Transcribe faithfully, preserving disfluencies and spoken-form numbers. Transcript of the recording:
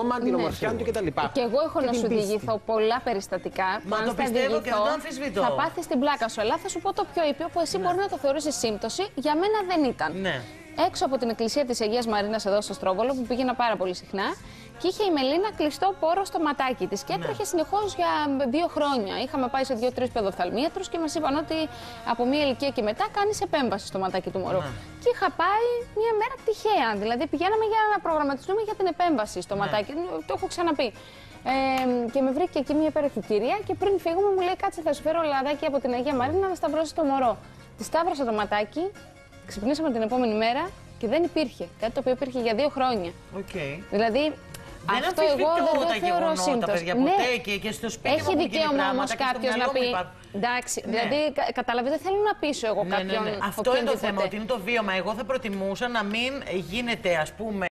σώμα, την ναι. ομορφιά του κτλ. Και εγώ έχω να σου διηγηθώ πολλά περιστατικά. Μα το πιστεύω και δεν το αμφισβητώ. Θα πάθεις την πλάκα σου. Αλλά θα σου πω το πιο ήπιο που εσύ ναι. μπορεί να το θεωρήσεις σύμπτωση. Για μένα δεν ήταν. Ναι. Έξω από την εκκλησία της Αγίας Μαρίνας εδώ στο Στρόβολο, που πήγαινα πάρα πολύ συχνά, και είχε η Μελίνα κλειστό πόρο στο ματάκι της και έτρεχε ναι. συνεχώς για δύο χρόνια. Είχαμε πάει σε δύο-τρεις παιδοφθαλμίατρους και μας είπαν ότι από μία ηλικία και μετά κάνεις επέμβαση στο ματάκι του μωρού. Ναι. Και είχα πάει μία μέρα τυχαία. Δηλαδή πηγαίναμε για να προγραμματιστούμε για την επέμβαση στο ναι. ματάκι. Το έχω ξαναπεί. Ε, και με βρήκε εκεί μια υπέροχη κυρία και πριν φύγουμε μου λέει: Κάτσε, θα σου φέρω λαδάκι από την Αγία Μαρίνα να σταυρώσει το μωρό. Τη σταύρωσα το ματάκι. Ξυπνήσαμε την επόμενη μέρα και δεν υπήρχε. Κάτι το οποίο υπήρχε για δύο χρόνια. Okay. Δηλαδή, δεν αυτό εγώ δεν το θεωρώ σύμπτωση. Ναι, και, και στο σπίτι έχει δικαίωμα όμως κάποιος να πει. Εντάξει, ναι. δηλαδή, καταλαβαίνετε, δεν θέλω να πείσω εγώ ναι, κάποιον. Ναι, ναι. Αυτό είναι το θέμα, ότι είναι το βίωμα. Εγώ θα προτιμούσα να μην γίνεται, ας πούμε.